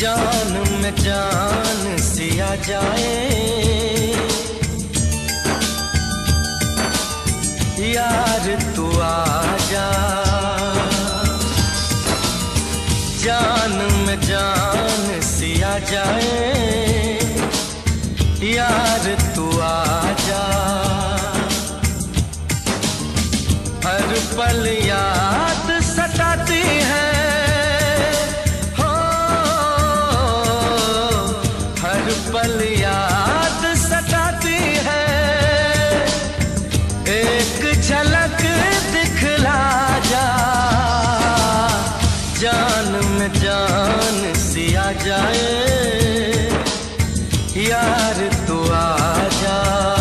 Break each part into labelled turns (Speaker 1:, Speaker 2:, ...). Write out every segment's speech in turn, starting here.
Speaker 1: जान में जान सिया जाए, यार तू आजा। जान में जान सिया जाए, यार तू आजा। हर पल याद सताती है, हो हर पल याद सताती है। एक झलक दिखला जा, जान में जान सिया जाए, यार तू आजा।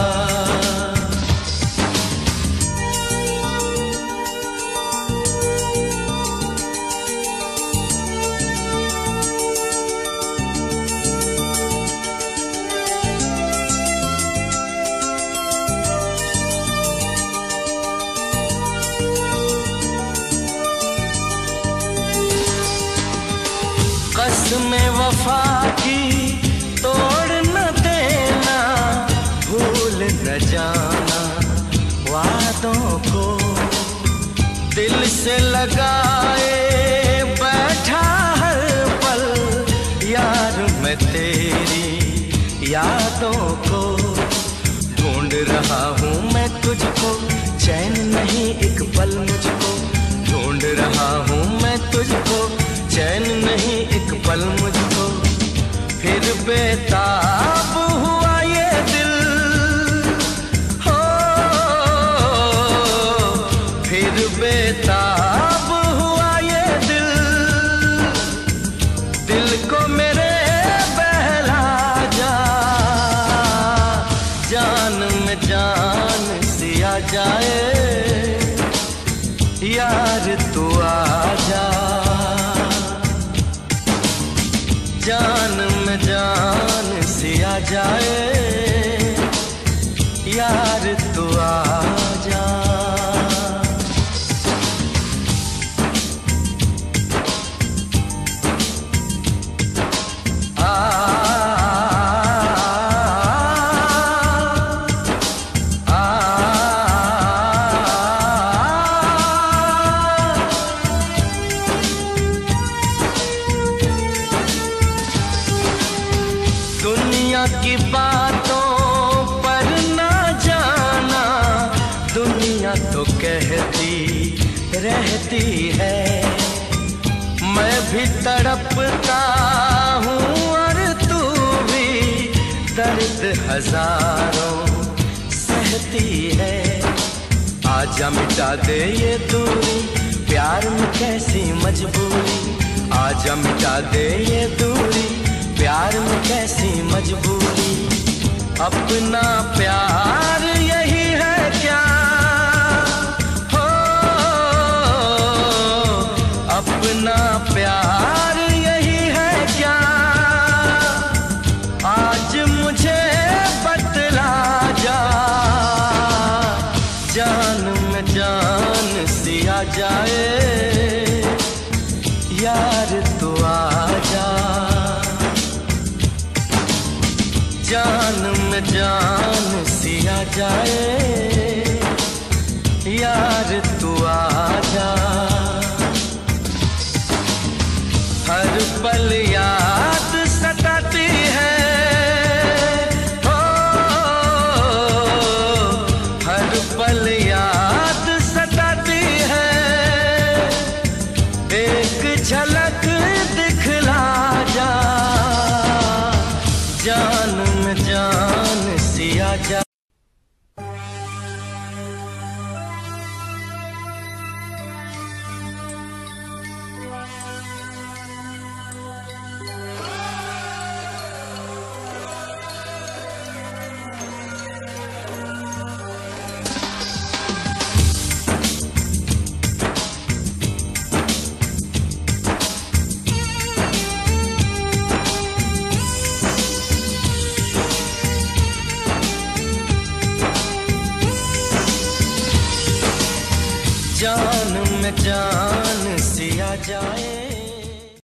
Speaker 1: कसम वफा की तोड़ न देना, भूल न जाना वादों को। दिल से लगाए बैठा हर पल, यार मैं तेरी यादों को। ढूंढ रहा हूँ मैं तुझको, चैन नहीं एक पल मुझको। ढूंढ रहा हूँ मैं तुझको, चैन नहीं एक पल मुझको। फिर बेताब हुआ ये दिल, हो फिर बेताब हुआ ये दिल। दिल को मेरे बहला जा, जान में जान सिया जाए, यार तू आजा। जान में जान सिया जाए, यार तू आजा। दुनिया की बातों पर ना जाना, दुनिया तो कहती रहती है। मैं भी तड़पता हूँ और तू भी, दर्द हजारों सहती है। आजा मिटा दे ये दूरी, प्यार में कैसी मजबूरी। आजा मिटा दे ये दूरी, प्यार में कैसी मजबूरी। अपना प्यार यही है क्या, हो अपना प्यार यही है क्या। आज मुझे बतला जा, जान में जान सिया जाए, यार तू आजा। जान में जान सिया जाए, यार तू आजा। हर पल याद सताती है, हो हर पल याद सताती है। एक झलक दिखला जा, जान में जान सिया जा। जान में जान सिया जाए।